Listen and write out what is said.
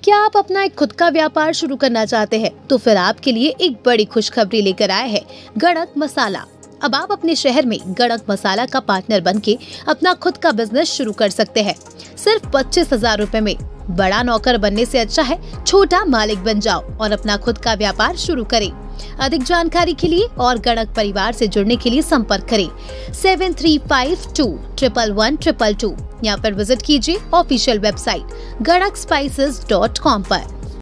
क्या आप अपना एक खुद का व्यापार शुरू करना चाहते हैं? तो फिर आपके लिए एक बड़ी खुशखबरी लेकर आए हैं गड़क मसाला। अब आप अपने शहर में गड़क मसाला का पार्टनर बनके अपना खुद का बिजनेस शुरू कर सकते हैं। सिर्फ 25,000 रुपए में। बड़ा नौकर बनने से अच्छा है छोटा मालिक बन जाओ और अपना खुद का व्यापार शुरू करें। अधिक जानकारी के लिए और गड़क परिवार से जुड़ने के लिए संपर्क करें 7352111122 या फिर विजिट कीजिए ऑफिशियल वेबसाइट gadakspices.com पर।